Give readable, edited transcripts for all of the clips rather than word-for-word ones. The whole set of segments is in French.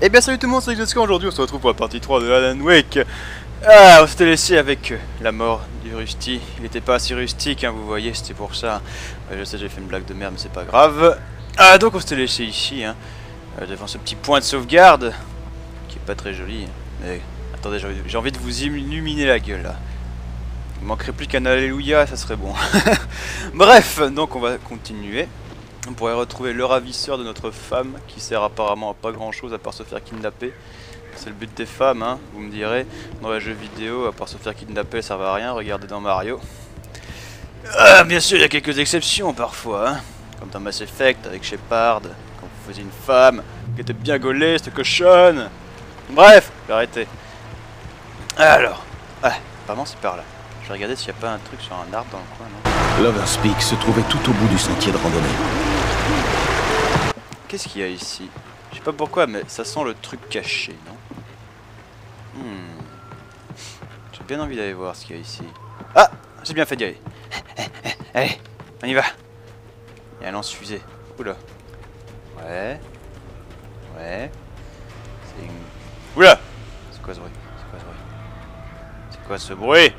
Eh bien salut tout le monde, c'est Jessica. Aujourd'hui on se retrouve pour la partie 3 de Alan Wake. Ah, on s'était laissé avec la mort du Rusty. Il était pas assez rustique, hein, vous voyez, c'était pour ça. Je sais, j'ai fait une blague de merde, mais c'est pas grave. Ah, donc on s'était laissé ici, hein, devant ce petit point de sauvegarde, qui est pas très joli. Mais attendez, j'ai envie de vous illuminer la gueule là. Il manquerait plus qu'un alléluia, ça serait bon. Bref, donc on va continuer. On pourrait retrouver le ravisseur de notre femme, qui sert apparemment à pas grand chose à part se faire kidnapper. C'est le but des femmes, hein, vous me direz. Dans les jeux vidéo, à part se faire kidnapper, ça va à rien, regardez dans Mario. Ah, bien sûr, il y a quelques exceptions parfois, hein. Comme dans Mass Effect avec Shepard, quand vous faisiez une femme qui était bien gaulée, cette cochonne. Bref, je vais arrêter. Alors, apparemment c'est par là. Je vais regarder s'il n'y a pas un truc sur un arbre dans le coin, non? Lovers Peak se trouvait tout au bout du sentier de randonnée. Qu'est-ce qu'il y a ici? Je sais pas pourquoi, mais ça sent le truc caché, non? J'ai bien envie d'aller voir ce qu'il y a ici. Ah! J'ai bien fait d'y aller. Allez, on y va. Il y a un lance-fusée. Oula. Ouais. Ouais. C'est une... Oula! C'est quoi ce bruit? C'est quoi ce bruit? C'est quoi ce bruit?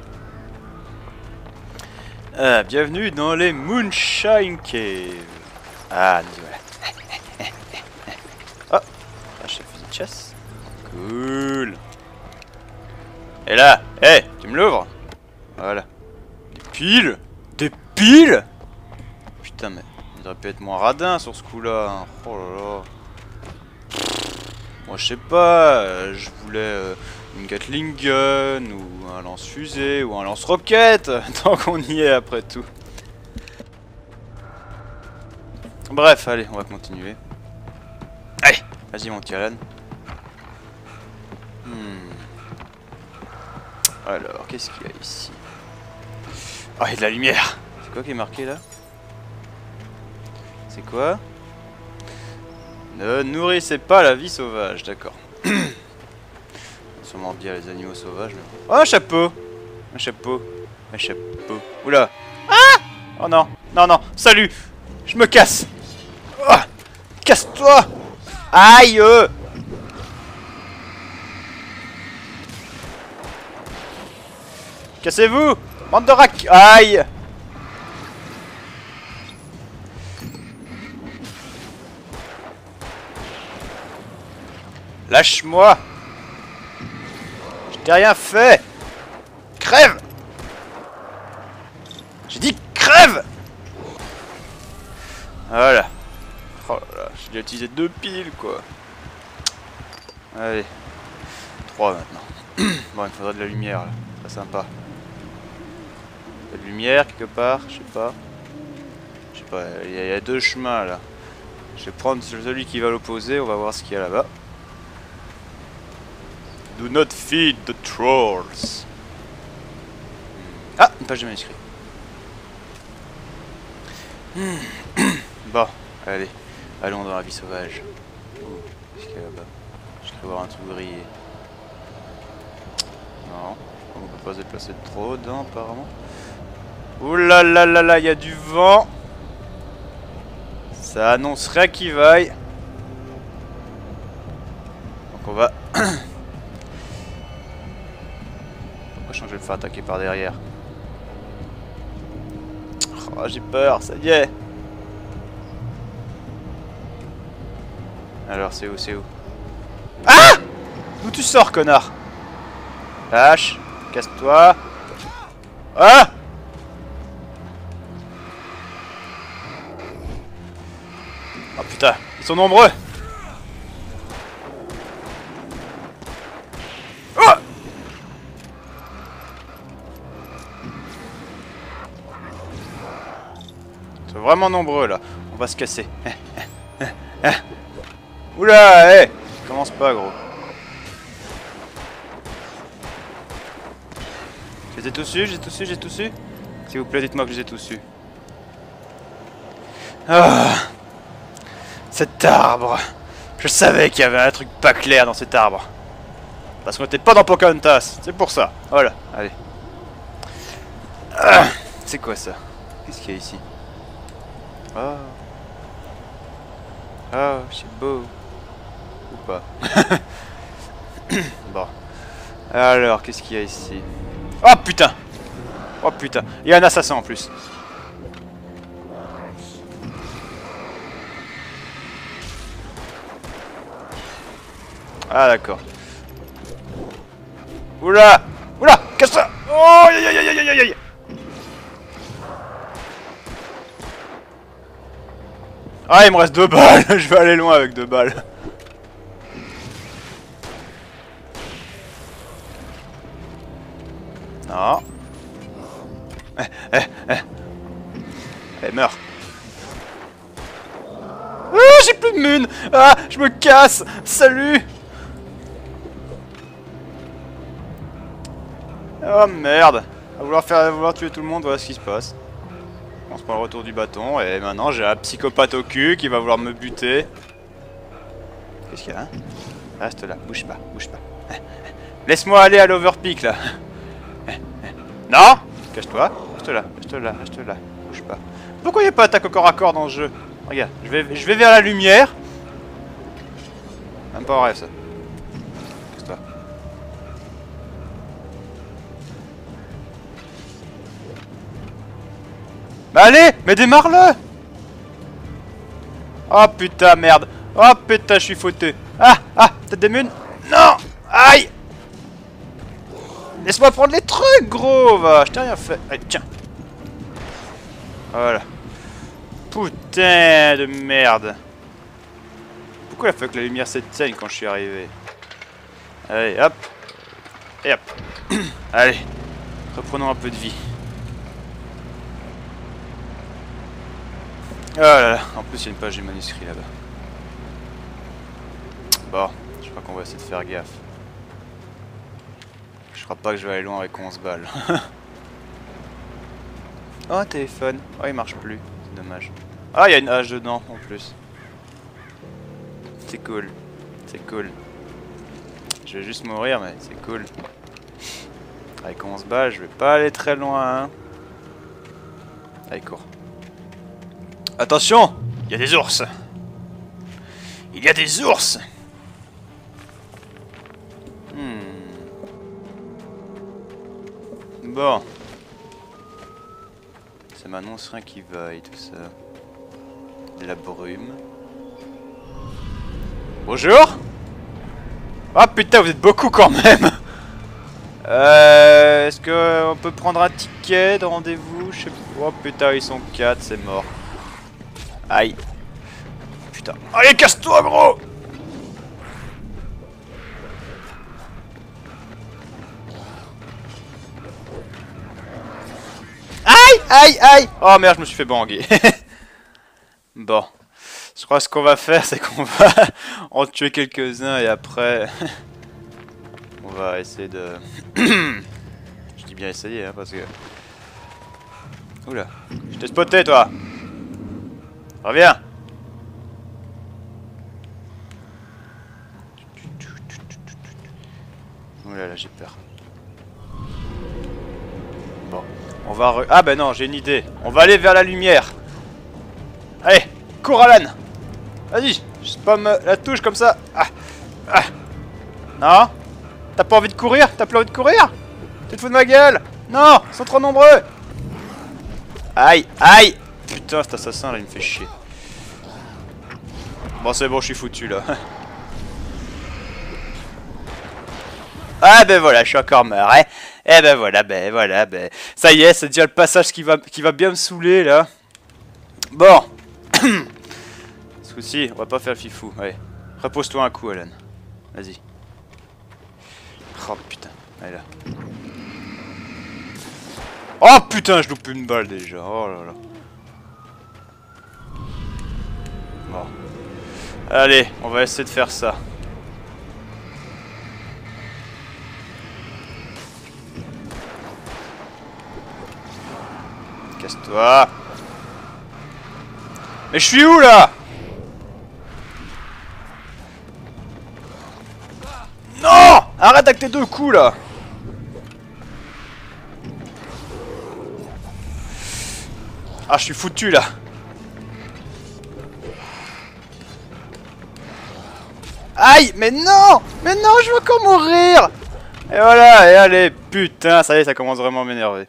Ah, bienvenue dans les Moonshine Cave. Ah, nous voilà. Oh, un fusil de chasse. Cool. Et là, hé, tu me l'ouvres? Voilà. Des piles? Des piles? Putain, mais il aurait pu être moins radin sur ce coup-là. Hein. Oh là là. Moi, je sais pas. Je voulais une Gatling gun ou un lance-fusée ou un lance-roquette. Tant qu'on y est après tout. Bref, allez, on va continuer. Allez, vas-y mon petit Alan. Alors, qu'est-ce qu'il y a ici? Oh, il y a de la lumière. C'est quoi qui est marqué là? C'est quoi? Ne nourrissez pas la vie sauvage, d'accord. Sûrement bien les animaux sauvages. Mais... Oh, un chapeau! Un chapeau. Un chapeau. Oula! Ah! Oh non! Non, non! Salut! Je me casse! Oh, casse-toi! Aïe! Cassez-vous! Bande de rac... Aïe! Lâche-moi! Je t'ai rien fait! Crève! J'ai dit crève! Voilà. Oh là là, j'ai déjà utilisé 2 piles quoi. Allez. 3 maintenant. Bon, il faudrait de la lumière là. C'est sympa. Il y a de lumière quelque part, je sais pas. Je sais pas, il y a 2 chemins là. Je vais prendre celui qui va à l'opposé, on va voir ce qu'il y a là-bas. Do not feed the trolls. Ah, une page de manuscrit. Bon, allez, allons dans la vie sauvage. Qu'est-ce qu'il y a là-bas? Je vais voir un truc grillé. Non, on peut pas se déplacer de trop dedans apparemment. Ouh là là là là, il y a du vent. Ça annonce rien qui vaille. Donc on va... Pourquoi je vais me faire attaquer par derrière? Oh, j'ai peur, ça y est. Alors c'est où, c'est où? Ah! D'où tu sors, connard? Lâche, casse-toi. Ah! Oh putain, ils sont nombreux. Oh! Ils sont vraiment nombreux là. On va se casser. Oula, hé! Commence pas, gros. Je les ai tous su, j'ai tout su, j'ai tout su. S'il vous plaît, dites-moi que je les ai tous su. Ah! Cet arbre! Je savais qu'il y avait un truc pas clair dans cet arbre. Parce qu'on était pas dans Pocahontas, c'est pour ça. Voilà, allez. Ah, c'est quoi ça? Qu'est-ce qu'il y a ici? Oh. Oh, c'est beau. Ou pas. Bon. Alors, qu'est-ce qu'il y a ici? Oh putain! Oh putain! Il y a un assassin en plus. Ah d'accord. Oula! Oula! Casse-toi! Oh! Aïe aïe aïe aïe aïe aïe! Ah, il me reste 2 balles! Je vais aller loin avec 2 balles. Non. Allez, meurs. Ah, j'ai plus de mune! Ah, je me casse! Salut! Oh merde! À vouloir tuer tout le monde, voilà ce qui se passe. On se prend le retour du bâton et maintenant j'ai un psychopathe au cul qui va vouloir me buter. Qu'est-ce qu'il y a, hein? Reste là, bouge pas, bouge pas. Laisse-moi aller à l'overpeak là. Non! Cache-toi, reste là, reste là, reste là, bouge pas. Pourquoi il n'y a pas d'attaque au corps à corps dans le jeu? Regarde, je vais vers la lumière. Même pas en rêve ça. Cache-toi. Bah allez, mais démarre-le! Oh putain, merde! Oh putain, je suis foutu! Ah! Ah! T'as des munes? Non! Aïe! Laisse-moi prendre les trucs, gros! Va, je t'ai rien fait. Allez, tiens! Voilà. Putain de merde! Pourquoi il a fallu que la lumière s'éteigne quand je suis arrivé? Allez, hop! Et hop! Allez! Reprenons un peu de vie. Oh là là, en plus il y a une page du manuscrit là-bas. Bon, je crois qu'on va essayer de faire gaffe. Je crois pas que je vais aller loin avec 11 balles. Oh, un téléphone. Oh, il marche plus. C'est dommage. Ah, il y a une hache dedans en plus. C'est cool. C'est cool. Je vais juste mourir, mais c'est cool. Avec 11 balles, je vais pas aller très loin. Hein. Allez, cours. Attention! Il y a des ours! Il y a des ours! Bon. Ça m'annonce rien qui vaille, tout ça. De la brume. Bonjour! Ah putain, vous êtes beaucoup quand même! Est-ce qu'on peut prendre un ticket de rendez-vous? Je sais pas. Oh putain, ils sont 4, c'est mort. Aïe. Putain. Allez, casse-toi, gros! Aïe, aïe, aïe! Oh merde, je me suis fait banguer. Bon. Je crois que ce qu'on va faire, c'est qu'on va en tuer quelques-uns et après... on va essayer de... Je dis bien essayer, hein, parce que... Oula. Je t'ai spoté, toi! Reviens! Oula là, j'ai peur. Bon, on va Ah ben non, j'ai une idée. On va aller vers la lumière. Allez, cours Alan. Vas-y, je spamme la touche comme ça. Ah. Ah. Non? T'as pas envie de courir? T'as plus envie de courir? Tu te fous de ma gueule? Non, ils sont trop nombreux. Aïe, aïe. Putain, cet assassin là, il me fait chier. Bon, c'est bon, je suis foutu là. Ah ben voilà, je suis encore mort, hein. Eh ben voilà, ça y est, c'est déjà le passage qui va bien me saouler là. Bon. Ce coup-ci, on va pas faire le fifou. Allez, repose-toi un coup, Alan. Vas-y. Oh putain, allez là. Oh putain, je loupe une balle déjà. Oh là là. Bon. Allez, on va essayer de faire ça. Casse-toi. Mais je suis où là? Non! Arrête avec tes deux coups là. Ah, je suis foutu là. Aïe, mais non! Mais non, je veux encore mourir! Et voilà, et allez, putain, ça y est, ça commence vraiment à m'énerver.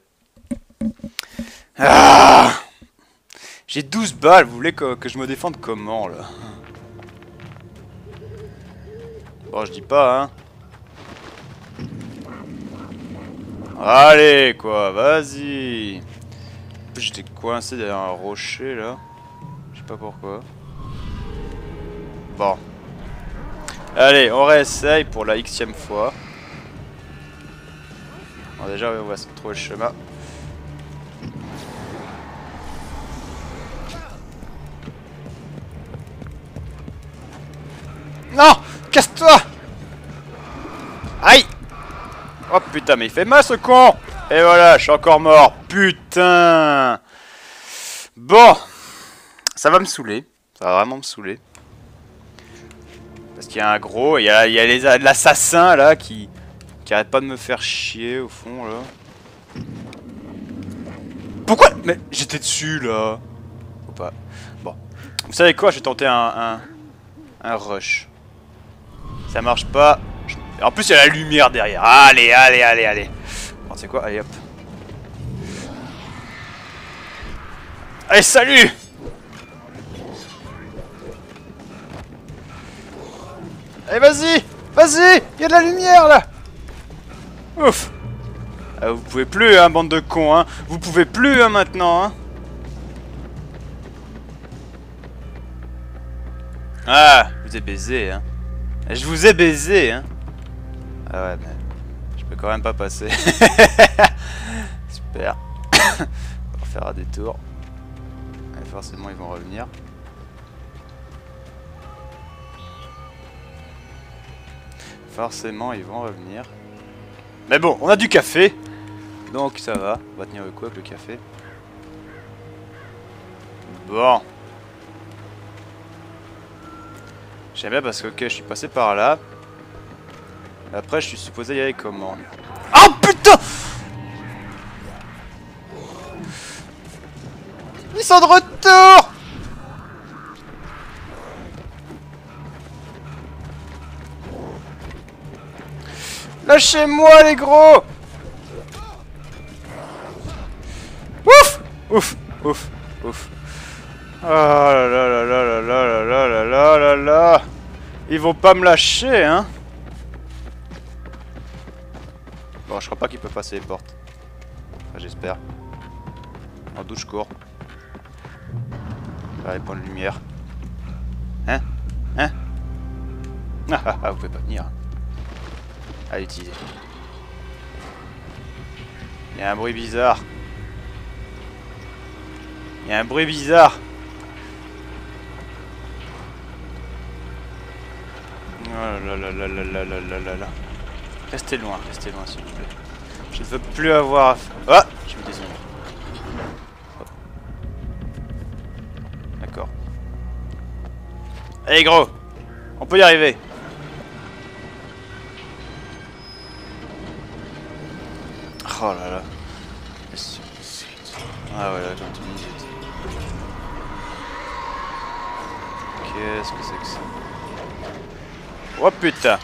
Ah! J'ai 12 balles, vous voulez que je me défende comment, là? Bon, je dis pas, hein. Allez, quoi, vas-y. En plus, j'étais coincé derrière un rocher, là. Je sais pas pourquoi. Bon. Allez, on réessaye pour la xème fois. Bon, déjà, on va se trouver le chemin. Non! Casse-toi! Aïe! Oh putain, mais il fait mal ce con! Et voilà, je suis encore mort. Putain! Bon. Ça va me saouler. Ça va vraiment me saouler. Parce qu'il y a un gros, il y a l'assassin là qui arrête pas de me faire chier au fond là. Pourquoi? Mais j'étais dessus là. Faut pas. Bon. Vous savez quoi? Je vais tenter un rush. Ça marche pas. En plus, il y a la lumière derrière. Allez, allez, allez, allez. Bon, c'est quoi? Allez, hop. Allez, salut! Allez, vas-y! Vas-y! Il y a de la lumière, là! Ouf! Ah, vous pouvez plus, hein, bande de cons, hein! Vous pouvez plus, hein, maintenant, hein! Ah! Je vous ai baisé, hein! Je vous ai baisé, hein! Ah ouais, mais... je peux quand même pas passer. Super. On va faire un détour. Et forcément, ils vont revenir. Forcément, ils vont revenir. Mais bon, on a du café. Donc ça va. On va tenir le coup avec le café. Bon. J'aime bien parce que, ok, je suis passé par là. Après, je suis supposé y aller comment? Oh putain! Ils sont de retour! Lâchez-moi les gros! Ouf! Ouf! Ouf! Ouf! Oh là là là là là là là là là là là! Ils vont pas me lâcher, hein? Bon, je crois pas qu'ils peuvent passer les portes. Enfin, j'espère. En douche, je cours. Vers les points de lumière. Hein? Hein? Ah, vous pouvez pas venir. À utiliser. Il y a un bruit bizarre. Il y a un bruit bizarre. Oh là là là là là là là là là. Restez loin s'il vous plaît. Je ne veux plus avoir... Ah! J'ai mis des ombres. Hop. D'accord. Allez gros! On peut y arriver. Oh là là. Ah ouais là, j'ai entendu une minute. Qu'est-ce que c'est que ça? Oh putain!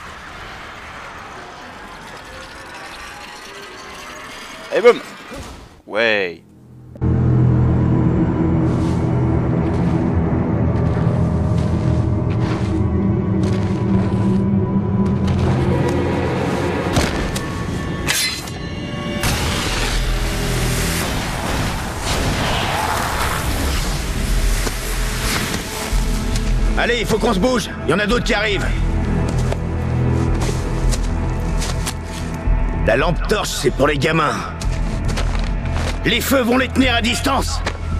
Et boum! Ouais! Allez, il faut qu'on se bouge. Il y en a d'autres qui arrivent. La lampe torche, c'est pour les gamins. Les feux vont les tenir à distance.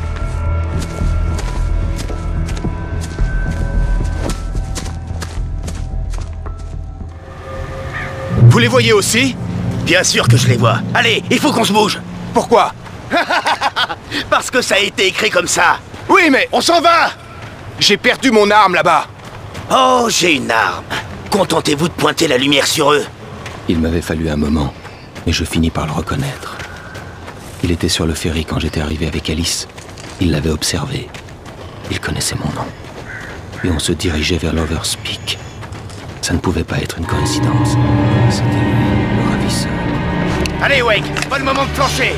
Vous les voyez aussi? Bien sûr que je les vois. Allez, il faut qu'on se bouge. Pourquoi? Parce que ça a été écrit comme ça. Oui, mais on s'en va. J'ai perdu mon arme là-bas. Oh, j'ai une arme. Contentez-vous de pointer la lumière sur eux. Il m'avait fallu un moment, mais je finis par le reconnaître. Il était sur le ferry quand j'étais arrivé avec Alice. Il l'avait observé. Il connaissait mon nom. Et on se dirigeait vers Lover's Peak. Ça ne pouvait pas être une coïncidence. C'était lui, le ravisseur. Allez, Wake, c'est pas le moment de plancher.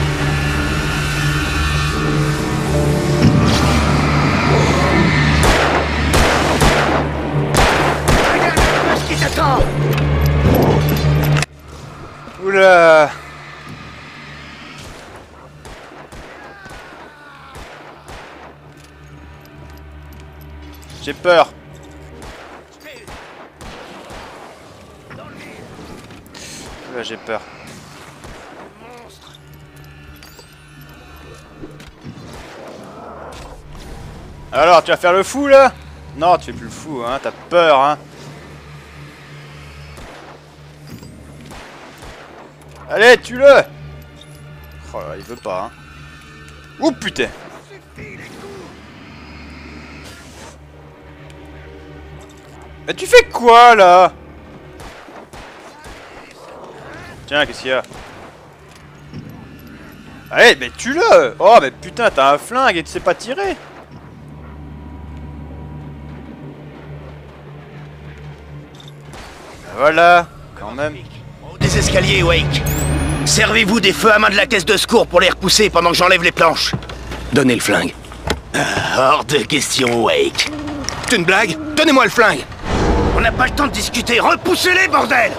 Regarde un peu ce qui t'attend. Oula. J'ai peur. Oula, j'ai peur. Alors, tu vas faire le fou là? Non, tu fais plus le fou, hein, t'as peur, hein. Allez, tue-le! Oh là, il veut pas, hein. Ouh putain! Mais tu fais quoi là? Tiens, qu'est-ce qu'il y a? Allez, mais tue-le! Oh, mais putain, t'as un flingue et tu sais pas tirer! Voilà, quand même. Des escaliers, Wake. Servez-vous des feux à main de la caisse de secours pour les repousser pendant que j'enlève les planches. Donnez le flingue. Hors de question, Wake. C'est une blague? Donnez-moi le flingue! On n'a pas le temps de discuter. Repoussez-les, bordel!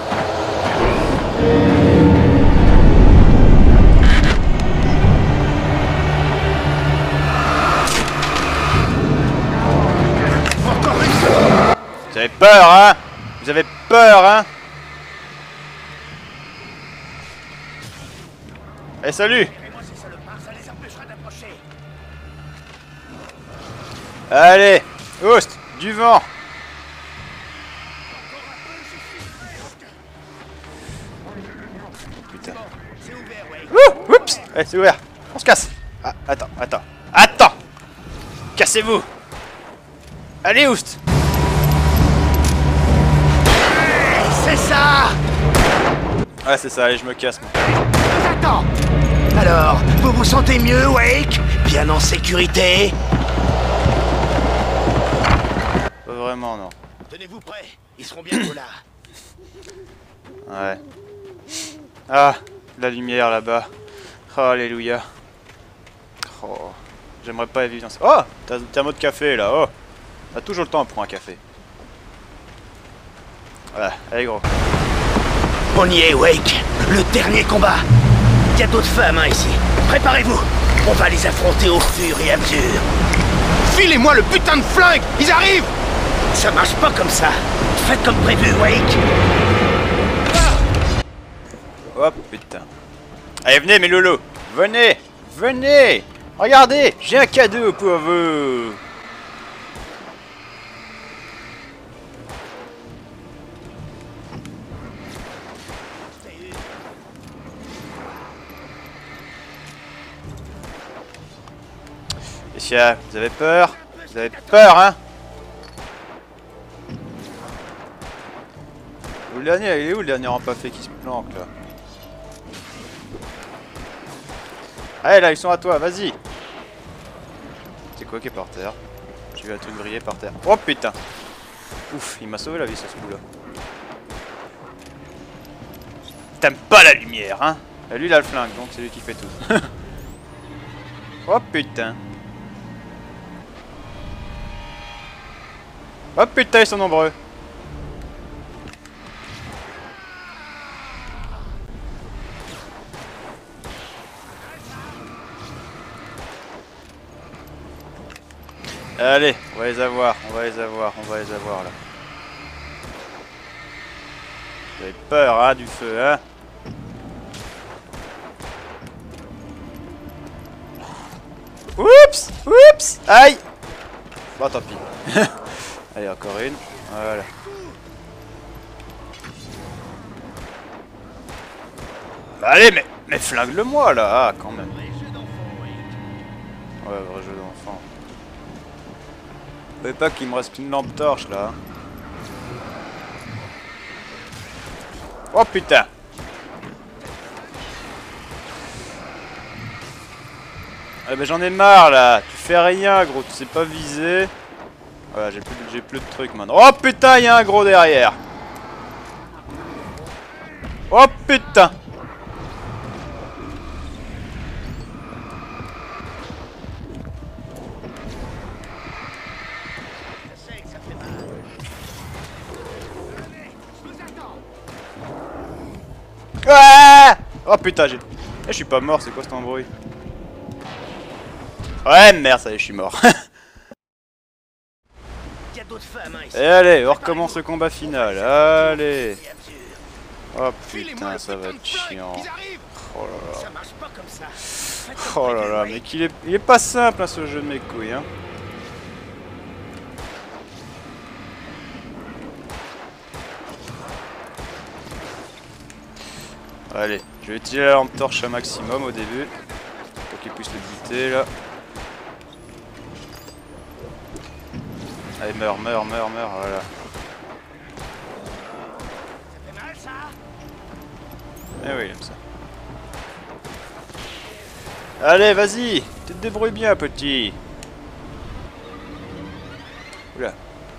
Encore une. Vous avez peur, hein? Vous avez peur, hein? Eh, salut! Allez! Oust! Du vent! Putain. Ouh! Oups! Eh, c'est ouvert! On se casse! Ah, attends, attends! Attends! Cassez-vous! Allez, Oust! C'est ça! Ouais, c'est ça, allez, je me casse, moi. Attends! Alors, vous vous sentez mieux, Wake? Bien en sécurité? Pas vraiment, non. Tenez-vous prêts, ils seront bientôt là. Ouais. Ah, la lumière là-bas. Oh, alléluia. Oh, j'aimerais pas vivre dans ça. Oh, t'as un thermo de café là. Oh, t'as toujours le temps pour un café. Voilà, allez gros. On y est, Wake. Le dernier combat. Il y a d'autres femmes hein, ici. Préparez-vous. On va les affronter au fur et à mesure. Filez-moi le putain de flingue! Ils arrivent! Ça marche pas comme ça. Faites comme prévu, Wake. Oh putain. Allez, venez mes lolos. Venez, venez. Regardez, j'ai un cadeau pour vous. Messieurs, vous avez peur? Vous avez peur, hein? Il est où le dernier empaffé qui se planque là? Allez là, ils sont à toi, vas-y! C'est quoi qui est par terre? J'ai vu un truc briller par terre. Oh putain! Ouf, il m'a sauvé la vie sur ce coup là. T'aimes pas la lumière, hein? Et lui il a le flingue, donc c'est lui qui fait tout. Oh putain! Oh putain, ils sont nombreux! Allez, on va les avoir, on va les avoir, on va les avoir là. Vous avez peur, hein, du feu, hein? Oups! Oups! Aïe! Bon, tant pis. Allez, encore une. Voilà. Bah, allez, mais flingue-le-moi là, ah, quand même. Ouais, vrai jeu d'enfant. Vous savez pas qu'il me reste qu'une lampe torche là. Oh putain! Ah bah j'en ai marre là! Tu fais rien gros, tu sais pas viser. Voilà, j'ai plus de j'ai plus de trucs maintenant. Oh putain, il y a un gros derrière. Oh putain. Ah oh putain, j'ai... je suis pas mort, c'est quoi cet embrouille? Ouais, merde, ça y est, je suis mort. Et allez, on recommence le combat final. Allez. Oh putain, ça va être chiant. Oh là là. Oh là là, mec, il est pas simple hein, ce jeu de mes couilles. Hein. Allez, je vais utiliser la lampe torche un maximum au début. Pour qu'il puisse le buter là. Allez, meurs, voilà. Eh oui, il aime ça. Allez, vas-y, tu te débrouilles bien, petit. Oula.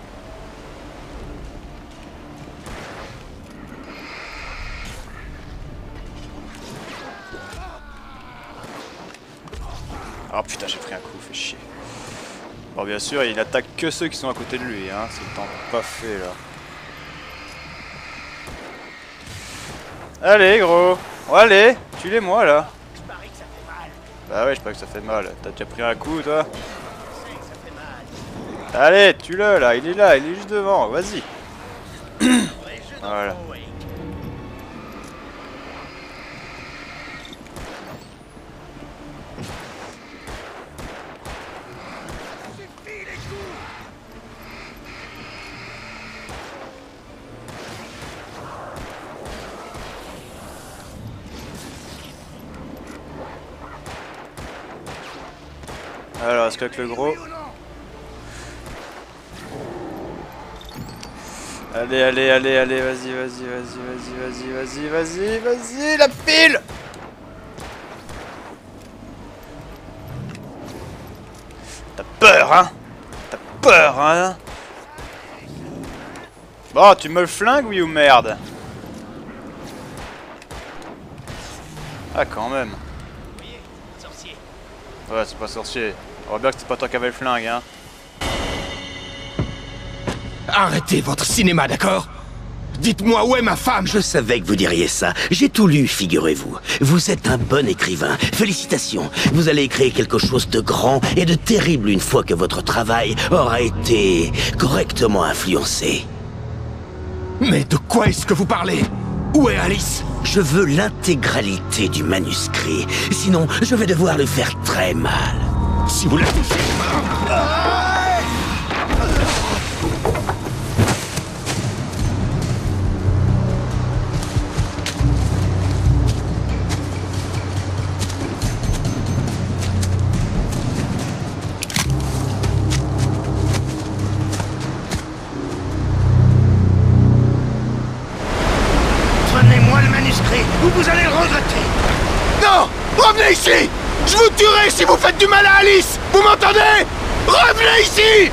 Oh putain, j'ai pris un coup, fait chier. Bon, bien sûr, il attaque que ceux qui sont à côté de lui, hein. C'est le temps pas fait là. Allez, gros. Oh, allez, tue-les-moi là. Bah ouais, je parie que ça fait mal. T'as déjà pris un coup, toi? Allez, tue-le là, il est juste devant, vas-y. Voilà. Alors, est-ce qu'avec le gros... Allez, vas-y, la pile! T'as peur, hein? T'as peur, hein? Bon, tu me le flingues, oui ou merde? Ah, quand même. Ouais, c'est pas sorcier. On voit bien que c'est pas toi qui avais le flingue, hein. Arrêtez votre cinéma, d'accord? Dites-moi où est ma femme. Je savais que vous diriez ça. J'ai tout lu, figurez-vous. Vous êtes un bon écrivain. Félicitations. Vous allez créer quelque chose de grand et de terrible une fois que votre travail aura été correctement influencé. Mais de quoi est-ce que vous parlez? Où est Alice? Je veux l'intégralité du manuscrit. Sinon, je vais devoir lui faire très mal. Si vous la touchez... Donnez-moi le manuscrit ou vous allez le regretter. Non! Revenez ici! Je vous tuerai si vous faites du mal à Alice! Vous m'entendez? Revenez ici!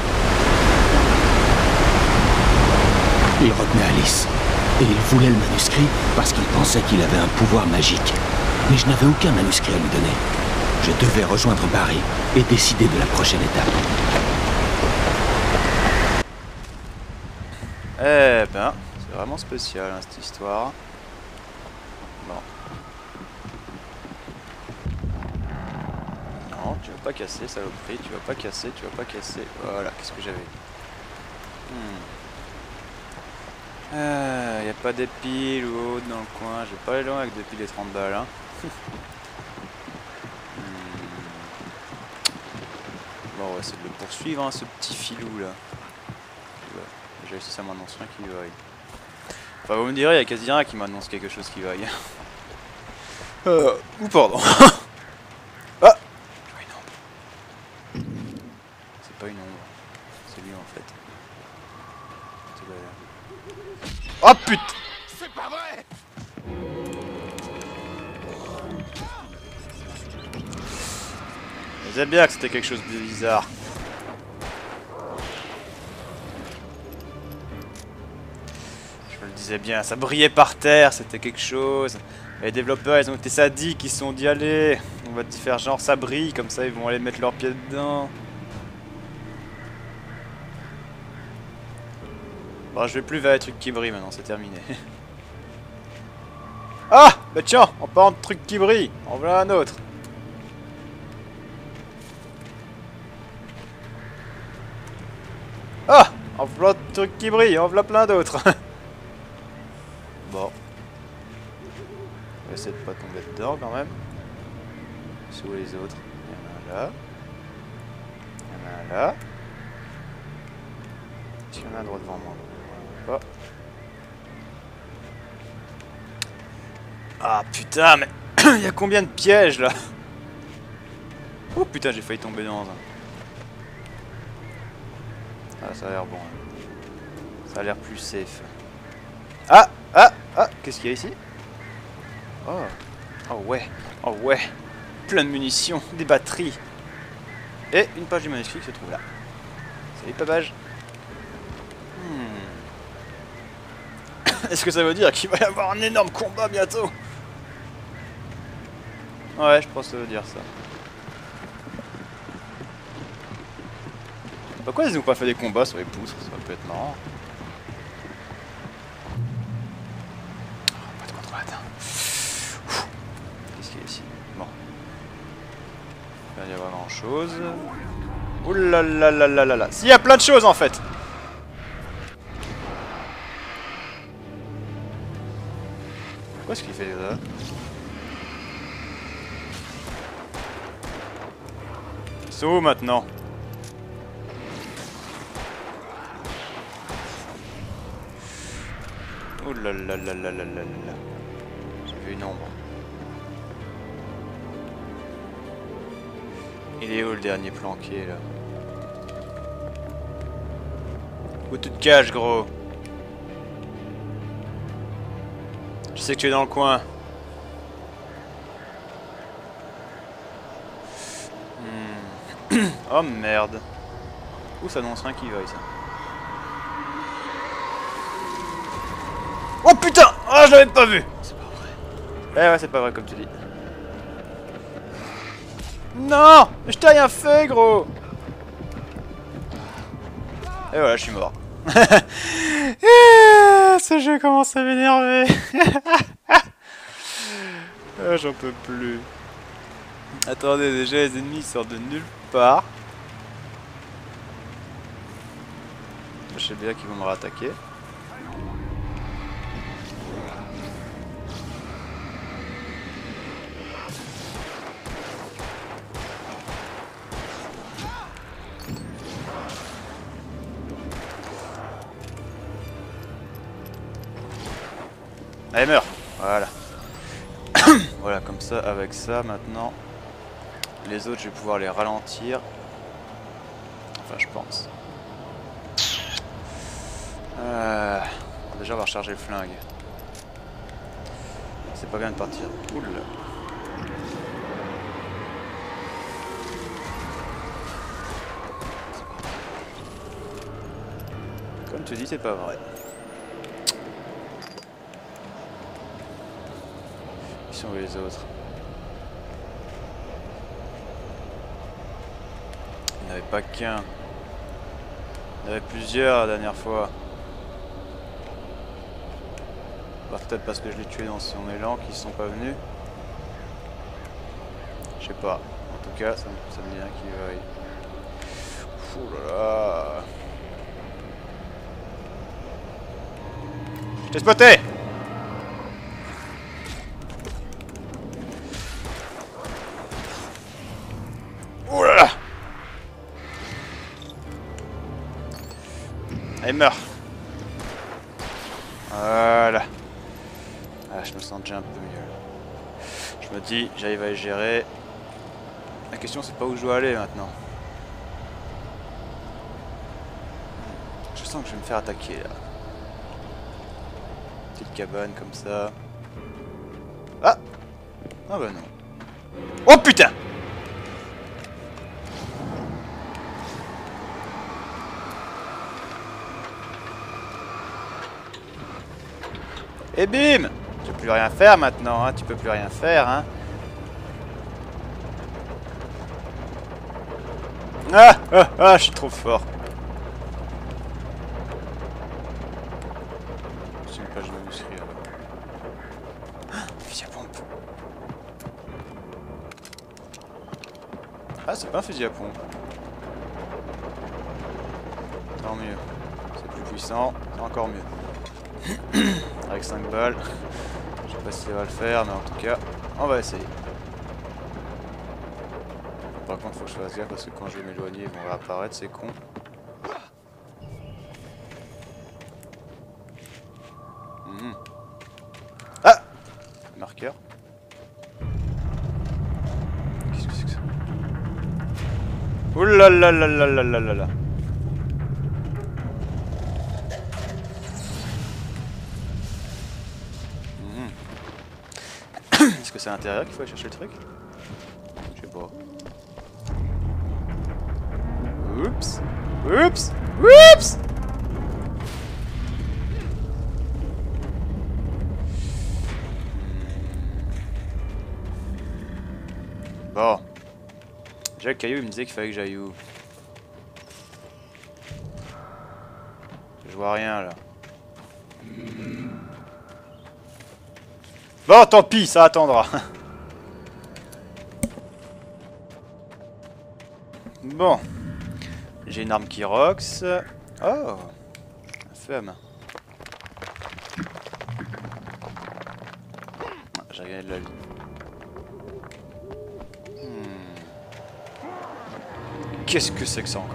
Il retenait Alice. Et il voulait le manuscrit parce qu'il pensait qu'il avait un pouvoir magique. Mais je n'avais aucun manuscrit à lui donner. Je devais rejoindre Barry et décider de la prochaine étape. Eh ben, c'est vraiment spécial hein, cette histoire. Bon. Non, tu vas pas casser, saloperie, tu vas pas casser. Voilà, qu'est-ce que j'avais? Y a pas des piles ou autre dans le coin, je vais pas aller loin avec des piles et 30 balles. Hein. Bon, on va essayer de le poursuivre, hein, ce petit filou là. J'ai réussi, ça m'annonce rien qui vaille. Enfin, vous me direz, il y a quasi rien qui m'annonce quelque chose qui vaille. Ou pardon. Ah! Oui, non. C'est pas une ombre. C'est lui en fait. Oh putain! C'est pas vrai! Je disais bien que c'était quelque chose de bizarre. disais bien, ça brillait par terre, c'était quelque chose. Les développeurs, ils ont été sadiques, ils se sont dit allez, on va te faire genre ça brille, comme ça ils vont aller mettre leurs pieds dedans. Bon, je vais plus vers les trucs qui brillent maintenant, c'est terminé. Ah, bah tiens, en parlant de trucs qui brillent, en voilà un autre. Ah, en voilà de trucs qui brillent, en voilà plein d'autres. Bon. On va essayer de pas tomber dedans quand même. Sous les autres. Il y en a un là. Il y en a un là. Est-ce qu'il y en a un droit devant moi? Pas. Ah putain, mais il y a combien de pièges là? Oh putain, j'ai failli tomber dans un. Ah, ça a l'air bon. Ça a l'air plus safe. Ah, ah, ah, qu'est-ce qu'il y a ici? Oh, oh ouais, plein de munitions, des batteries. Et une page du manuscrit qui se trouve là. Salut pavage. Est-ce que ça veut dire qu'il va y avoir un énorme combat bientôt? Ouais, je pense que ça veut dire ça. Pourquoi ils n'ont pas fait des combats sur les poutres? Ça peut être marrant. Oh, pas de contrôle atteint. Qu'est-ce qu'il y a ici? Bon. Il va y avoir grand chose. Ouh là là là là là là. S'il y a plein de choses en fait! Qu'est-ce qu'il fait là? C'est où maintenant? Oh là là là là là là là. J'ai vu une ombre. Il est où le dernier planqué là? Où tu te caches gros? Je sais que tu es dans le coin. Oh merde. Ouh, ça annonce rien qui vaille ça. Oh putain! Ah, je l'avais pas vu! C'est pas vrai. Eh ouais, c'est pas vrai comme tu dis. Non! Mais je t'ai rien fait, gros! Et voilà, je suis mort. Ce jeu commence à m'énerver. Ah, j'en peux plus. Attendez, déjà les ennemis sortent de nulle part. Je sais bien qu'ils vont me rattaquer. Allez, meurs! Voilà. Voilà, comme ça, avec ça, maintenant, les autres, je vais pouvoir les ralentir. Enfin, je pense. Déjà, on va recharger le flingue. C'est pas bien de partir. Oula. Comme tu dis, c'est pas vrai. Qui sont les autres? Il n'y en avait pas qu'un. Il y en avait plusieurs la dernière fois. Bah, peut-être parce que je l'ai tué dans son élan qu'ils sont pas venus. Je sais pas. En tout cas, ça me dit rien qu'il vaille. Ouh là là. Je t'ai spoté! Ouh là là. Allez, meurs. Voilà. Ah, je me sens déjà un peu mieux. Je me dis, j'arrive à les gérer. La question, c'est pas où je dois aller maintenant. Je sens que je vais me faire attaquer là. Petite cabane comme ça. Ah! Ah bah non. Oh putain! Et bim! Tu peux plus rien faire maintenant, hein. Tu peux plus rien faire, hein. Ah, je suis trop fort. C'est une page de manuscrit là. Fusil à pompe. Ah, c'est pas un fusil à pompe. Tant mieux. C'est plus puissant, c'est encore mieux. Avec 5 balles. Je sais pas si ça va le faire, mais en tout cas, on va essayer. Par contre, faut que je fasse gaffe parce que quand je vais m'éloigner, ils vont réapparaître, c'est con. Ah! Marqueur. Qu'est-ce que c'est que ça? Oulala. Est-ce que c'est à l'intérieur qu'il faut aller chercher le truc? Je sais pas. Oups. Oups. Oups. Bon. Déjà le caillou il me disait qu'il fallait que j'aille où? Je vois rien là. Bon, tant pis, ça attendra. Bon. J'ai une arme qui rox. Oh, un feu à main. J'ai gagné de la vie. Qu'est-ce que c'est que ça encore?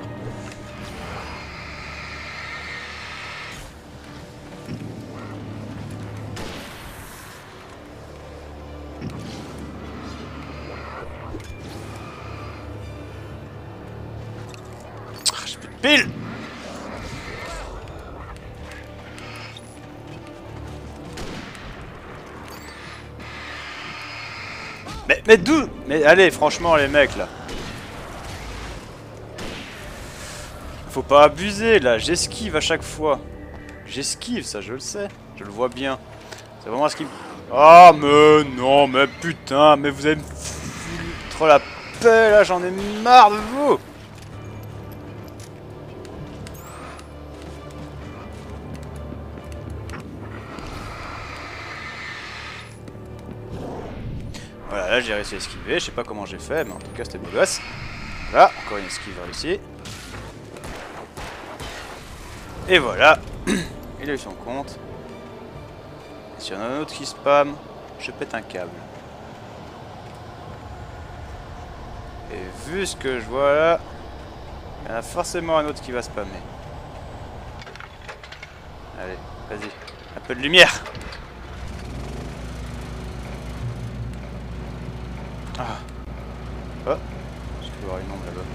J'ai plus de piles. Mais d'où? Mais allez, franchement les mecs là. Faut pas abuser là, j'esquive à chaque fois. J'esquive, ça je le sais, je le vois bien. C'est vraiment ce qui me... Ah mais non, mais putain, mais vous allez me foutre la paix là, j'en ai marre de vous. Voilà, là j'ai réussi à esquiver, je sais pas comment j'ai fait, mais en tout cas c'était beau gosse. Là, encore une esquive réussie. Et voilà, il a eu son compte. Et s'il y en a un autre qui spam, je pète un câble. Et vu ce que je vois là, il y en a forcément un autre qui va spammer. Allez, vas-y, un peu de lumière. Ah. Oh, je peux voir une ombre là-bas.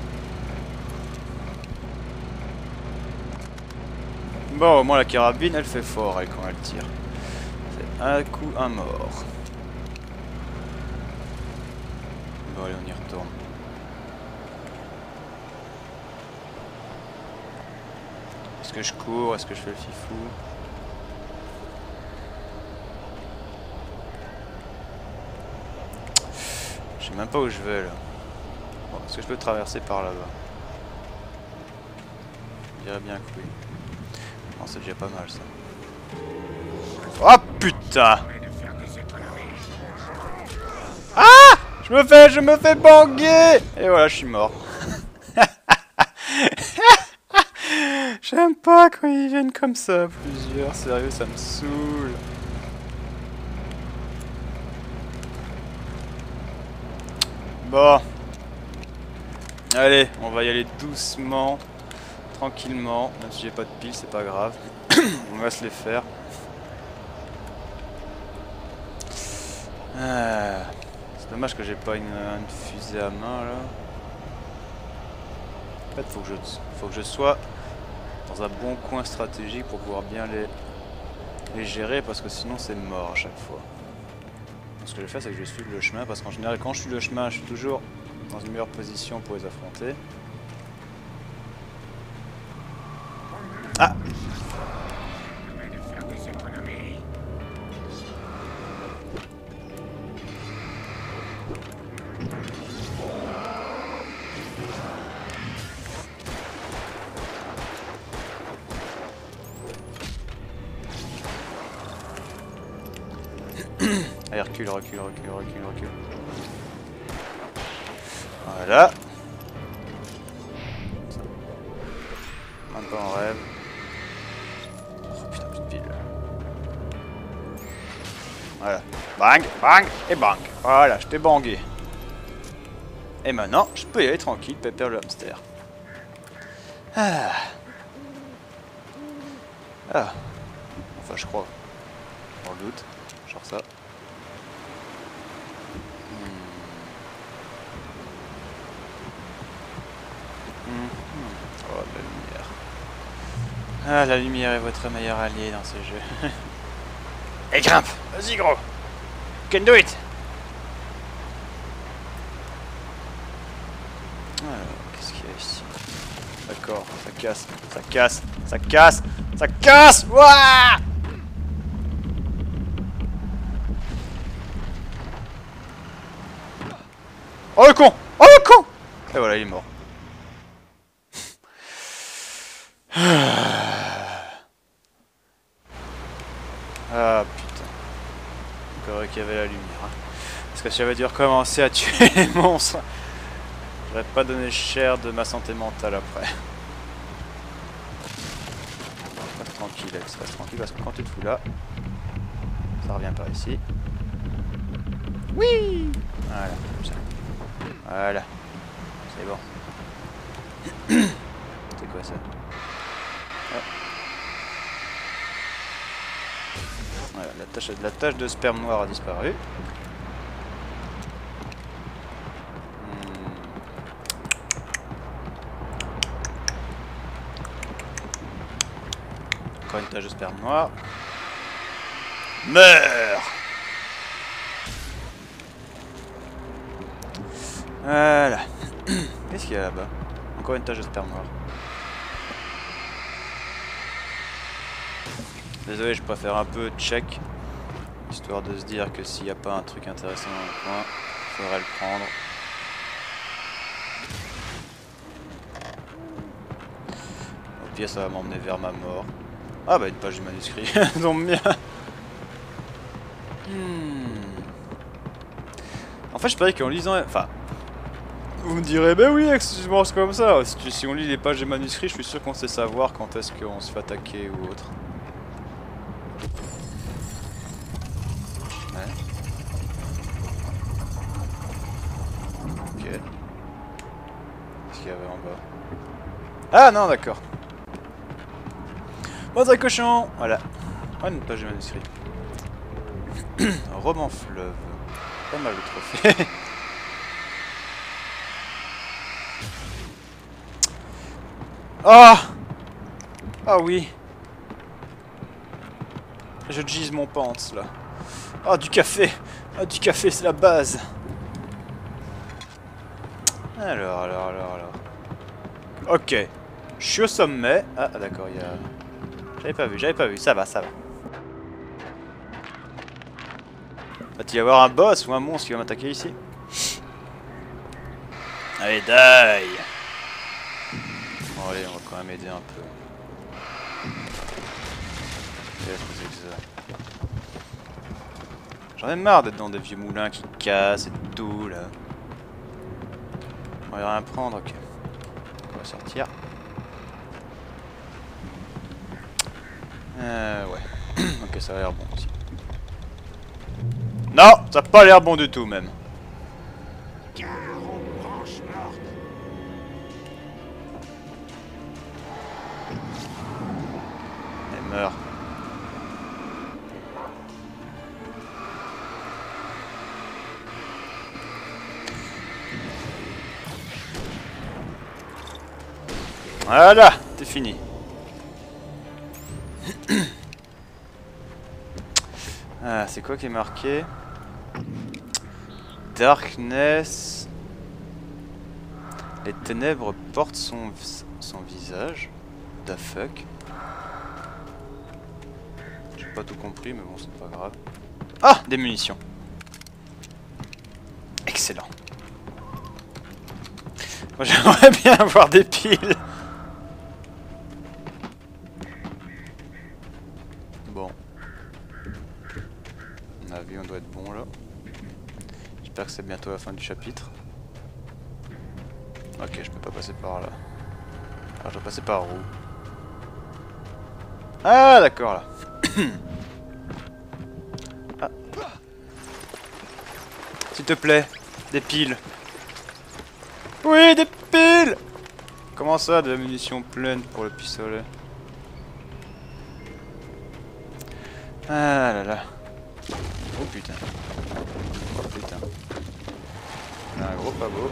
Bon, au moins la carabine, elle fait fort, elle, quand elle tire. C'est un coup, un mort. Bon, allez, on y retourne. Est-ce que je cours? Est-ce que je fais le fifou? Je sais même pas où je vais, là. Bon, est-ce que je peux traverser par là-bas? Je dirais bien que oui. Non, c'est déjà pas mal ça. Oh putain! Ah! Je me fais banguer! Et voilà, je suis mort. J'aime pas quand ils viennent comme ça, plusieurs. Sérieux, ça me saoule. Bon. Allez, on va y aller doucement. Tranquillement, même si j'ai pas de piles, c'est pas grave. On va se les faire. C'est dommage que j'ai pas une fusée à main là. En fait, faut que je sois dans un bon coin stratégique pour pouvoir bien les gérer parce que sinon c'est mort à chaque fois. Donc, ce que je fais, c'est que je suis le chemin parce qu'en général, quand je suis le chemin, je suis toujours dans une meilleure position pour les affronter. Ah! Allez, recule, recule, recule, recule, recule. Voilà. Un peu en rêve. Oh putain, petite pile. Voilà. Bang, bang et bang. Voilà, je t'ai bangé. Et maintenant, je peux y aller tranquille, Pepper le hamster. Ah. Ah. Enfin, je crois. Sans doute. Genre ça. Oh, la lumière. Ah, la lumière est votre meilleur allié dans ce jeu. Et grimpe! Vas-y, gros! You can do it! Alors, qu'est-ce qu'il y a ici? D'accord, ça casse, ça casse, ça casse, ça casse! Ouah! Oh le con! Oh le con! Et voilà, il est mort. Ah putain. Encore qu'il y avait la lumière. Hein. Parce que si j'avais dû recommencer à tuer les monstres, j'aurais pas donné cher de ma santé mentale après. Reste tranquille, Alex, reste tranquille parce que quand tu te fous là, ça revient par ici. Oui! Voilà, comme ça. Voilà. C'est bon. C'est quoi ça? Ah. Voilà, la tache de sperme noir a disparu. Encore une tache de sperme noir. Meurs! Voilà. Qu'est-ce qu'il y a là-bas? Encore une tache de sperme noir. Désolé, je préfère un peu check, histoire de se dire que s'il n'y a pas un truc intéressant dans le coin, il faudrait le prendre. Au pire, ça va m'emmener vers ma mort. Ah bah une page du manuscrit, tombe bien. En fait, je parie qu'en lisant... Enfin... Vous me direz, bah oui, excuse-moi, c'est comme ça. Si on lit les pages des manuscrits, je suis sûr qu'on sait savoir quand est-ce qu'on se fait attaquer ou autre. Ouais. Ok. Qu'est-ce qu'il y avait en bas? Ah non, d'accord. Bon, cochon. Voilà. Oh, une page du manuscrit. Roman fleuve. Pas mal de trophées. Ah! Ah oui. Je gise mon pants là. Ah, du café. Ah, du café, c'est la base. Alors. Ok. Je suis au sommet. Ah, d'accord, il y a... J'avais pas vu. Ça va. Va-t-il y avoir un boss ou un monstre qui va m'attaquer ici? Allez, die! Bon, allez, on va quand même aider un peu. Qu'est-ce que c'est que ça? J'en ai marre d'être dans des vieux moulins qui cassent et tout, là. On va rien prendre, ok. On va sortir. Ouais. Ok, ça a l'air bon aussi. Non, ça a pas l'air bon du tout, même. Elle meurt. Voilà, c'est fini. Ah, c'est quoi qui est marqué? Darkness. Les ténèbres portent son visage. The fuck. J'ai pas tout compris, mais bon, c'est pas grave. Ah, des munitions. Excellent. Moi, j'aimerais bien avoir des piles. Bon. mon avis, on doit être bon là. J'espère que c'est bientôt la fin du chapitre. Ok, je peux pas passer par là. Alors je dois passer par où? Ah d'accord là. Ah. S'il te plaît, des piles. Oui, des piles. Comment ça, de la munition pleine pour le pistolet? Ah là là. Oh putain. Oh putain. On a un gros pavot.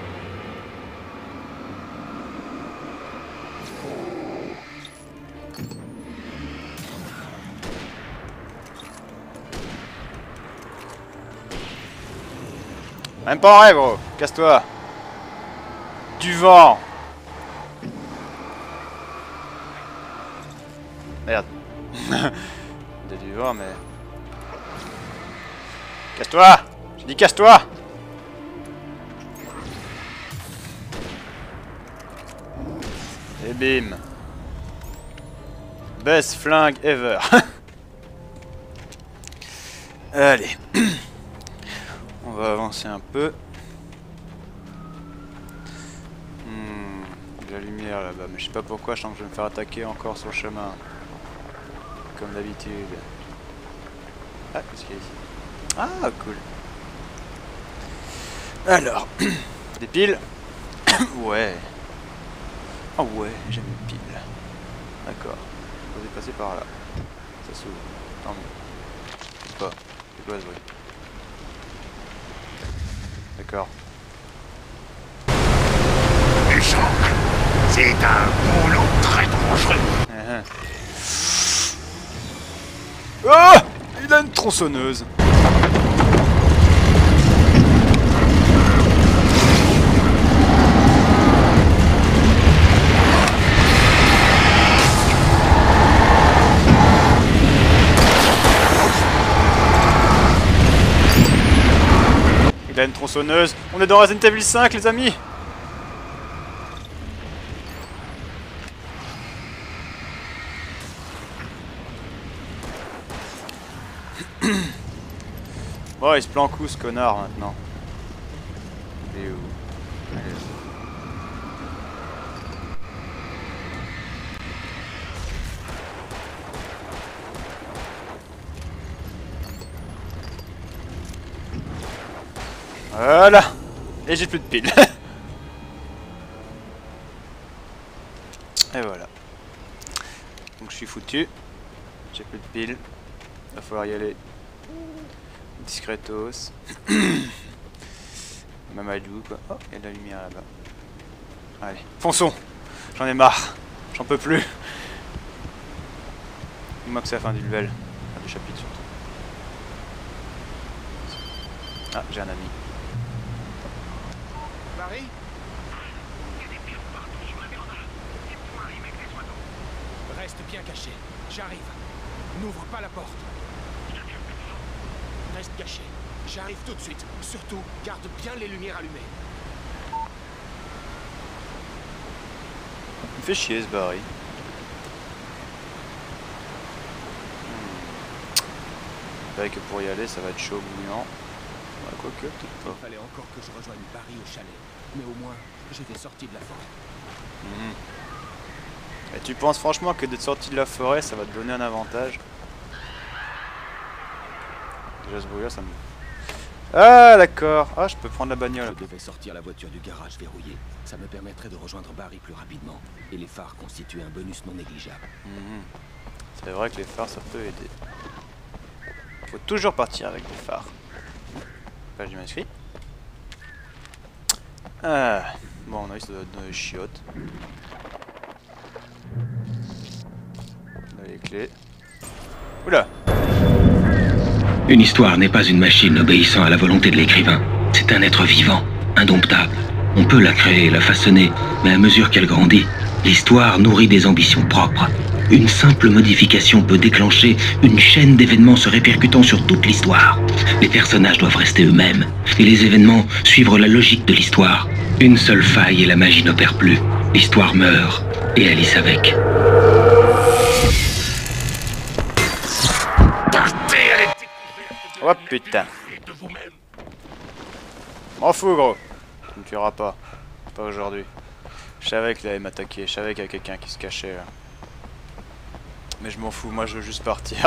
Même pas en rêve, gros. Casse-toi. Du vent. Merde. Il y a du vent, mais... Casse-toi. J'ai dit casse-toi. Et bim. Best flingue ever. Allez. On va avancer un peu. De la lumière là-bas, mais je sais pas pourquoi, je sens que je vais me faire attaquer encore sur le chemin. Comme d'habitude. Ah, qu'est-ce qu'il y a ici? Ah, cool. Alors, des piles. Ouais. Ah ouais, j'aime les piles. D'accord. On va passer par là. Ça s'ouvre. Tant mieux. C'est pas. C'est quoi ce bruit? D'accord. Échange. C'est un boulot très dangereux. Oh! Il a une tronçonneuse. Il a une tronçonneuse. On est dans Resident Evil 5, les amis. Bon, il se planque où ce connard maintenant? Il est où? Voilà. Et j'ai plus de piles. Et voilà. Donc je suis foutu. J'ai plus de piles. Il va falloir y aller discretos. Mamadou quoi. Oh, il y a de la lumière là-bas. Allez, fonçons. J'en ai marre. J'en peux plus. Dis-moi que c'est la fin du level. Enfin, du chapitre surtout. Ah, j'ai un ami. Barry? Reste bien caché. J'arrive. N'ouvre pas la porte. Reste caché. J'arrive tout de suite. Surtout, garde bien les lumières allumées. Il me fait chier ce Barry. C'est vrai que pour y aller, ça va être chaud bouillant. Ouais, quoique, peut-être pas. Il fallait encore que je rejoigne Barry au chalet. Mais au moins, j'étais sorti de la forêt. Et tu penses franchement que d'être sorti de la forêt, ça va te donner un avantage? Déjà ce bruit-là, ça me... Ah d'accord. Ah, je peux prendre la bagnole. Je devais sortir la voiture du garage verrouillée. Ça me permettrait de rejoindre Barry plus rapidement. Et les phares constituent un bonus non négligeable. C'est vrai que les phares, ça peut aider. Faut toujours partir avec des phares. Page du manuscrit. Ah. Bon, on a vu ça doit être dans les chiottes. On a les clés. Oula. Une histoire n'est pas une machine obéissant à la volonté de l'écrivain. C'est un être vivant, indomptable. On peut la créer, la façonner, mais à mesure qu'elle grandit, l'histoire nourrit des ambitions propres. Une simple modification peut déclencher une chaîne d'événements se répercutant sur toute l'histoire. Les personnages doivent rester eux-mêmes, et les événements suivre la logique de l'histoire. Une seule faille et la magie n'opère plus. L'histoire meurt, et Alice avec. Oh putain. M'en fous gros. Tu me tueras pas. Pas aujourd'hui. Je savais qu'il allait m'attaquer. Je savais qu'il y avait quelqu'un qui se cachait là. Mais je m'en fous. Moi je veux juste partir.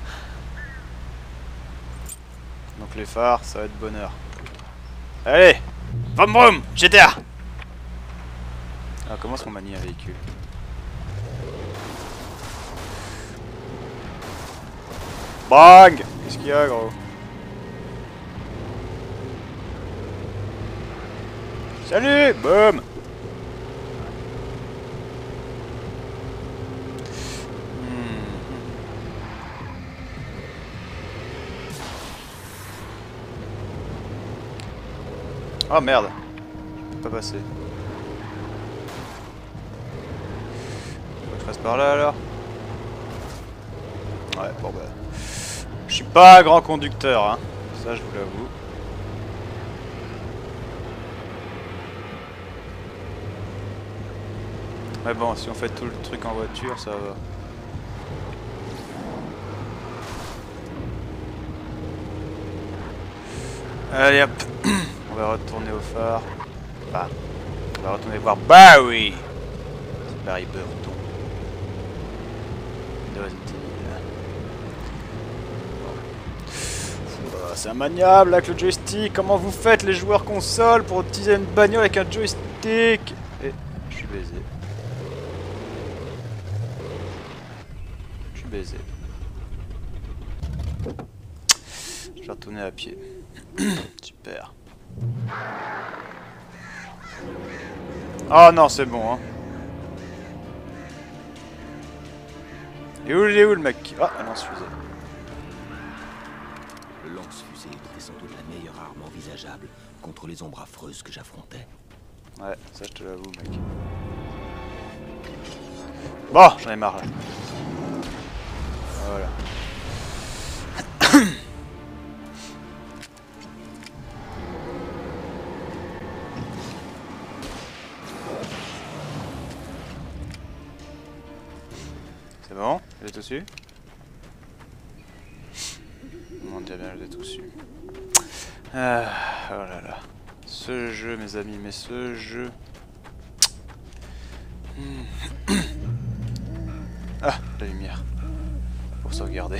Donc les phares, ça va être bonheur. Allez. Vroom vroom. GTA. Ah, comment est-ce qu'on manie un véhicule? Bang! Qu'est-ce qu'il y a, gros? Salut! Boum! Oh merde! Je peux pas passer. Faut que je passe par là alors? Ouais, bon bah. Je suis pas un grand conducteur, hein. Ça je vous l'avoue. Mais bon, si on fait tout le truc en voiture, ça va. Allez hop. On va retourner au phare. Enfin, on va retourner voir Barry. C'est Barry Burton. De Resident Evil. C'est immaniable avec le joystick. Comment vous faites les joueurs console pour utiliser une bagnole avec un joystick? Et je suis baisé. Je suis baisé. Je vais retourner à pied. Super. Oh non, c'est bon, hein. Et où il est où le mec? Ah, un lance-fusée. Le lance-fusée était sans doute la meilleure arme envisageable contre les ombres affreuses que j'affrontais. Ouais, ça je te l'avoue, mec. Bon, j'en ai marre là. Voilà. C'est bon? J'ai tout su? On dirait bien, j'ai tout su. Ah, oh là là. Ce jeu, mes amis, mais ce jeu. Ah, la lumière. Pour sauvegarder.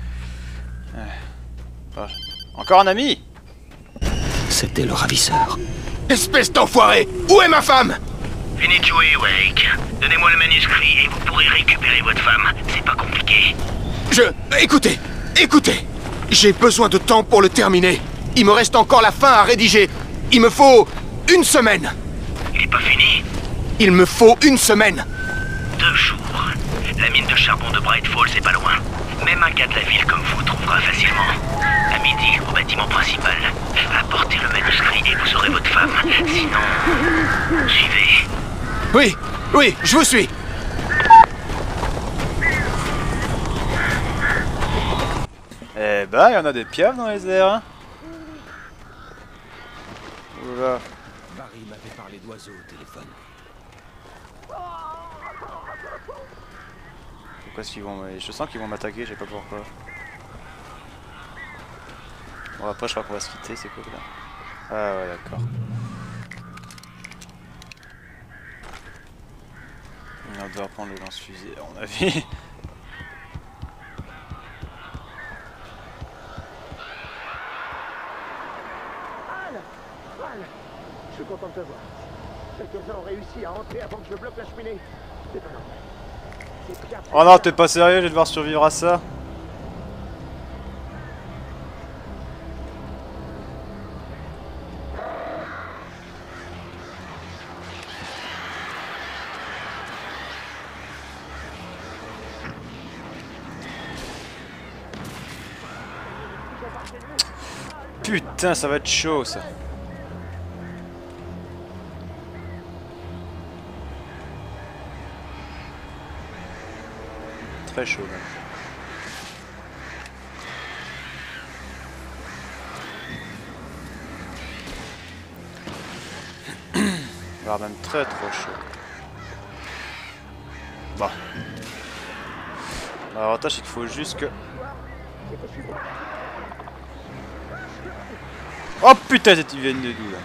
Ah. Encore un ami? C'était le ravisseur. Espèce d'enfoiré! Où est ma femme? Venez de jouer, Wake. Donnez-moi le manuscrit et vous pourrez récupérer votre femme. C'est pas compliqué. Écoutez! J'ai besoin de temps pour le terminer. Il me reste encore la fin à rédiger. Il me faut 1 semaine. Il est pas fini? Il me faut 1 semaine. 2 jours. La mine de charbon de Bright Falls c'est pas loin. Même un gars de la ville comme vous trouvera facilement. À midi, au bâtiment principal. Apportez le manuscrit et vous aurez votre femme. Sinon, suivez. Oui, je vous suis. Eh ben, il y en a des piaves dans les airs, hein. Oula. Barry m'avait parlé d'oiseaux au téléphone. Pourquoi est-ce qu'ils vont... Je sens qu'ils vont m'attaquer, je sais pas pourquoi. Bon, après, je crois qu'on va se quitter, c'est cool, là. Ah ouais, d'accord. On va devoir prendre le lance-fusée, à mon avis. Je suis content de te voir. Quelques-uns ont réussi à entrer avant que je bloque la cheminée. C'est pas normal. Oh non, t'es pas sérieux, je vais devoir survivre à ça. Putain, ça va être chaud ça. Très chaud même. Alors même très trop chaud. Bon. L'avantage c'est qu'il faut juste que... Oh putain, ils viennent de d'où là?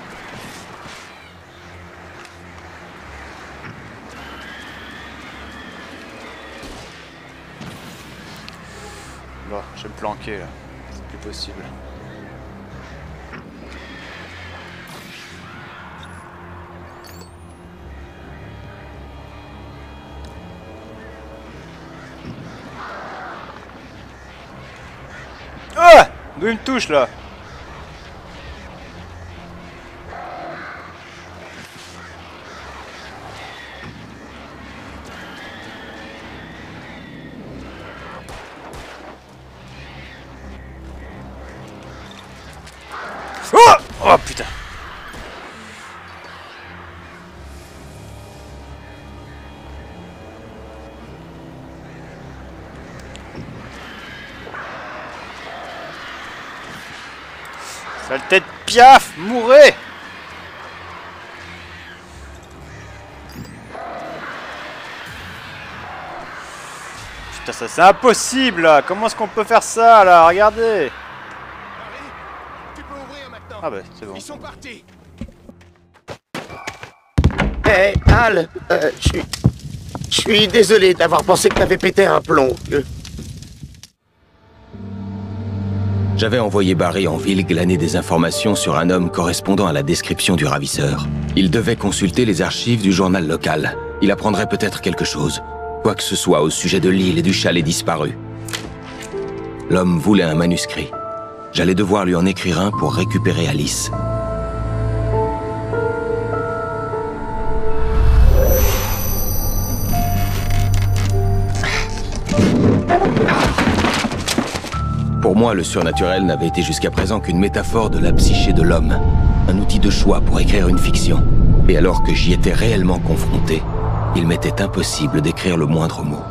Bon, je vais me planquer là, c'est plus possible. Ah! D'où il me touche là? Oh! Oh putain! Saleté de piaf! Mourrez! Putain, ça c'est impossible là! Comment est-ce qu'on peut faire ça là? Regardez! Tu peux ouvrir maintenant. Ah bah c'est bon. Ils sont partis. Hé, Al, je suis désolé d'avoir pensé que t'avais pété un plomb. J'avais envoyé Barry en ville glaner des informations sur un homme correspondant à la description du ravisseur. Il devait consulter les archives du journal local. Il apprendrait peut-être quelque chose. Quoi que ce soit au sujet de l'île et du chalet disparu. L'homme voulait un manuscrit. J'allais devoir lui en écrire un pour récupérer Alice. Pour moi, le surnaturel n'avait été jusqu'à présent qu'une métaphore de la psyché de l'homme. Un outil de choix pour écrire une fiction. Et alors que j'y étais réellement confronté, il m'était impossible d'écrire le moindre mot.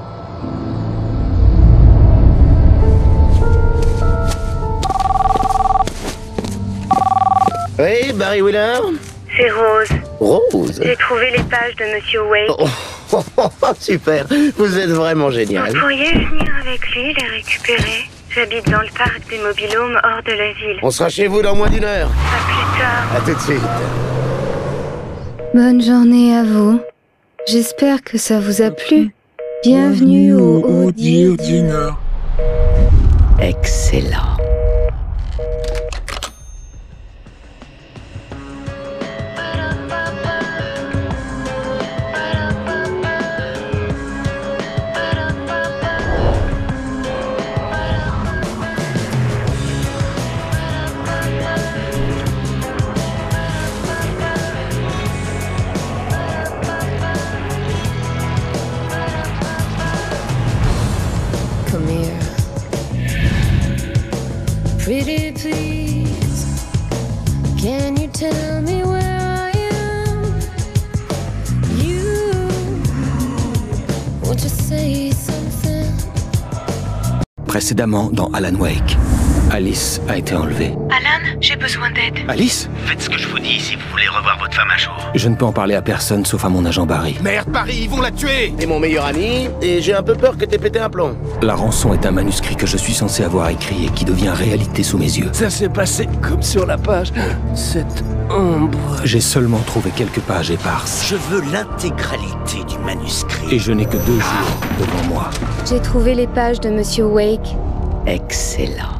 Oui, Barry Wheeler? C'est Rose. Rose? J'ai trouvé les pages de Monsieur Wake. Oh, super, vous êtes vraiment génial. Vous pourriez venir avec lui les récupérer? J'habite dans le parc des mobilhomes hors de la ville. On sera chez vous dans moins d'1 heure. À plus tard. À tout de suite. Bonne journée à vous. J'espère que ça vous a plu. Bienvenue au Audi Diner. Excellent. Come here. Pretty please, can you tell me where I am? You, won't you say something? Précédemment dans Alan Wake, Alice a été enlevée. Alan, j'ai besoin d'aide. Alice? Faites ce que je vous dis si vous voulez revoir votre femme un jour. Je ne peux en parler à personne sauf à mon agent Barry. Merde, Barry, ils vont la tuer! T'es mon meilleur ami, et j'ai un peu peur que t'aies pété un plomb. La rançon est un manuscrit que je suis censé avoir écrit et qui devient réalité sous mes yeux. Ça s'est passé comme sur la page. Cette ombre. J'ai seulement trouvé quelques pages éparses. Je veux l'intégralité du manuscrit. Et je n'ai que 2 jours devant moi. J'ai trouvé les pages de Monsieur Wake. Excellent.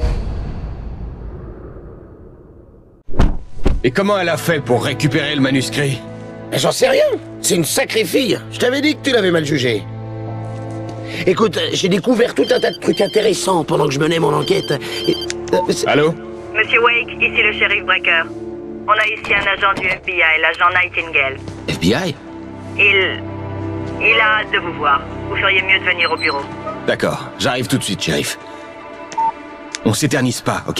Et comment elle a fait pour récupérer le manuscrit? J'en sais rien. C'est une sacrée fille. Je t'avais dit que tu l'avais mal jugée. Écoute, j'ai découvert tout un tas de trucs intéressants pendant que je menais mon enquête. Et, Allô? Monsieur Wake, ici le shérif Breaker. On a ici un agent du FBI, l'agent Nightingale. FBI? Il a hâte de vous voir. Vous feriez mieux de venir au bureau. D'accord, j'arrive tout de suite, shérif. On s'éternise pas, ok?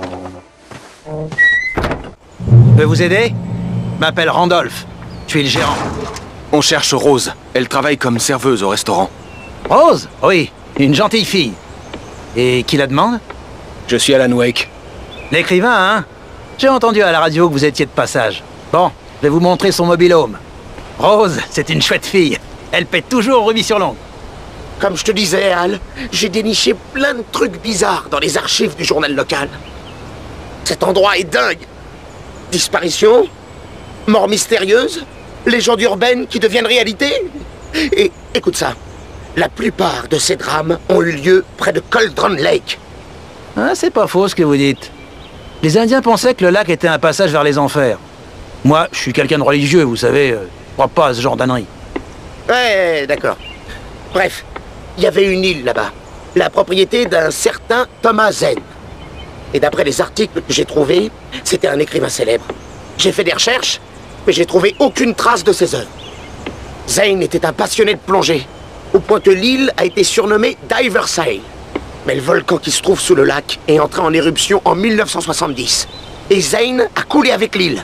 peux vous aider? M'appelle Randolph. Je suis le gérant. On cherche Rose. Elle travaille comme serveuse au restaurant. Rose? Oui, une gentille fille. Et qui la demande? Je suis Alan Wake. L'écrivain, hein? J'ai entendu à la radio que vous étiez de passage. Bon, je vais vous montrer son mobil-home. Rose, c'est une chouette fille. Elle pète toujours au rubis-sur-l'ongle. Comme je te disais, Al, j'ai déniché plein de trucs bizarres dans les archives du journal local. Cet endroit est dingue. Disparition, mort mystérieuse, légendes urbaines qui deviennent réalité. Et écoute ça, la plupart de ces drames ont eu lieu près de Cauldron Lake. Ah, c'est pas faux ce que vous dites. Les Indiens pensaient que le lac était un passage vers les enfers. Moi, je suis quelqu'un de religieux, vous savez, je crois pas à ce genre d'ânerie. Ouais, d'accord. Bref, il y avait une île là-bas, la propriété d'un certain Thomas Zane. Et d'après les articles que j'ai trouvés, c'était un écrivain célèbre. J'ai fait des recherches, mais j'ai trouvé aucune trace de ses œuvres. Zane était un passionné de plongée, au point que l'île a été surnommée Diversail. Mais le volcan qui se trouve sous le lac est entré en éruption en 1970. Et Zane a coulé avec l'île.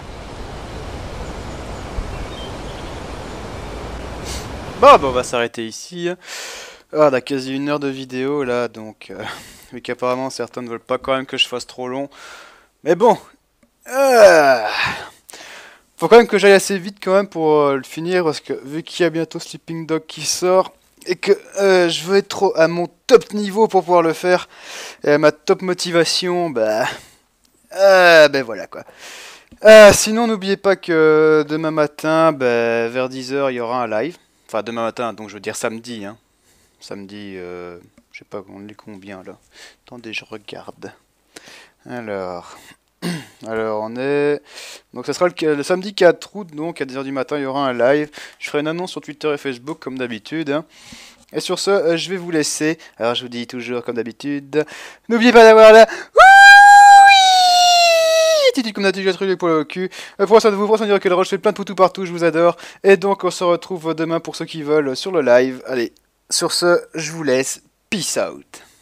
Bon, on va s'arrêter ici. Ah, on a quasi 1 heure de vidéo là, donc vu qu'apparemment certains ne veulent pas quand même que je fasse trop long. Mais bon, faut quand même que j'aille assez vite quand même pour le finir, parce que vu qu'il y a bientôt Sleeping Dog qui sort, et que je veux être à mon top niveau pour pouvoir le faire, et à ma top motivation, ben voilà quoi. Sinon n'oubliez pas que demain matin, vers 10 h il y aura un live. Enfin demain matin, donc je veux dire samedi, hein. Samedi, je sais pas, on est combien là. Attendez, je regarde. Alors on est... Donc ça sera le samedi 4 août, donc à 10 h du matin, il y aura un live. Je ferai une annonce sur Twitter et Facebook comme d'habitude, hein. Et sur ce, je vais vous laisser. Alors je vous dis toujours comme d'habitude, n'oubliez pas d'avoir la... Attitude comme d'habitude, j'ai trouvé pour le cul. Pour ça, vous dire que le rush fait plein de poutous partout, je vous adore. Et donc on se retrouve demain pour ceux qui veulent sur le live. Allez, sur ce, je vous laisse. Peace out.